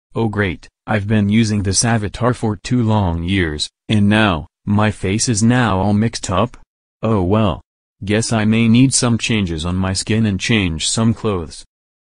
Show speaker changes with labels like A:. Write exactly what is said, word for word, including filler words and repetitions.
A: Oh great, I've been using this avatar for two long years, and now, my face is now all mixed up? Oh well. Guess I may need some changes on my skin and change some clothes.